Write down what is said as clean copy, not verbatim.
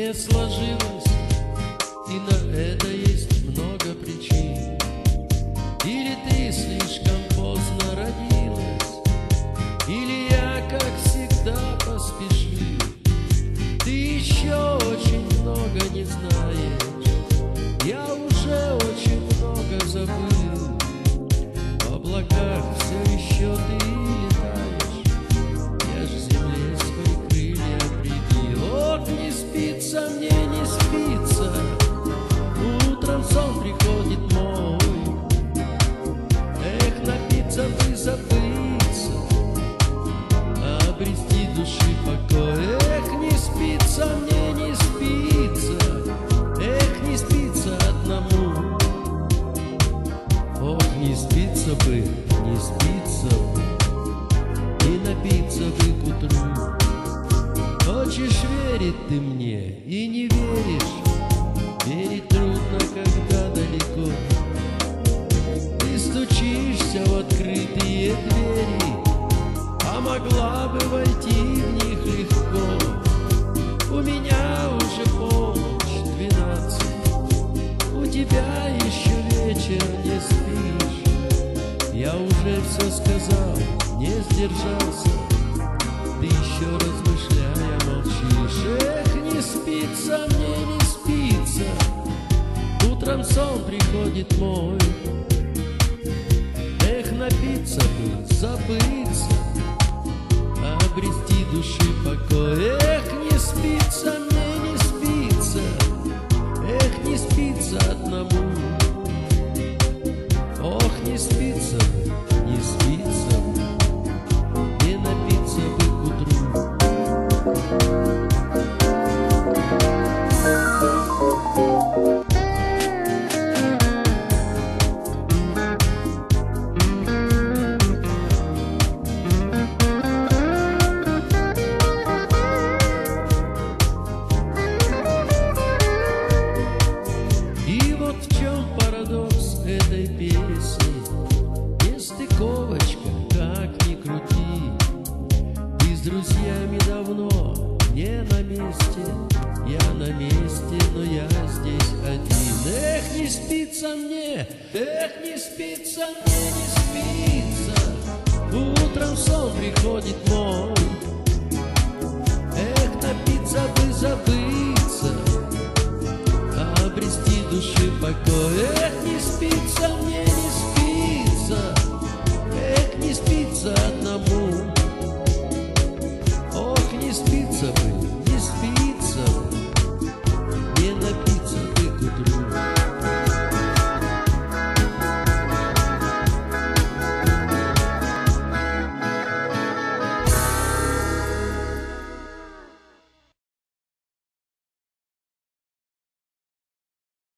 не сложилось, и на это есть много причин. Или ты слишком поздно родилась, или я, как всегда, поспешил. Ты еще очень много не знаешь, я уже очень много забыл. В облаках все еще ты летаешь, я ж земле свои крылья прибил. Ох, не спится мне, не спится, утром сон приходит мой. Эх, напиться бы, забыться, обрести души покой. Эх, не спится мне, не спится, эх, не спится одному. Ох, не спится бы, не спится бы, и напиться бы к утру. Хочешь верить ты мне и не веришь, верить трудно, когда далеко. Ты стучишься в открытые двери, а могла бы войти в них легко. У меня уже полночь 12, у тебя еще вечер, не спишь. Я уже все сказал, не сдержался, ты еще размышляя молчишь. Эх, не спится мне, не спится, утром сон приходит мой. Эх, напиться бы, забыться, обрести души покой. Эх, не спится мне, не спится, эх, не спится одному. Ох, не спится бы, не спится бы, и напиться бы к утру. И вот в чем парадокс этой песни, нестыковочка, как ни крути. Ты с друзьями давно не на месте, я на месте, но я здесь один. Эх, не спится мне, эх, не спится мне, не спится, утром сон приходит мой. Эх, напиться бы, забыться, обрести души покой. Эх, не спится мне,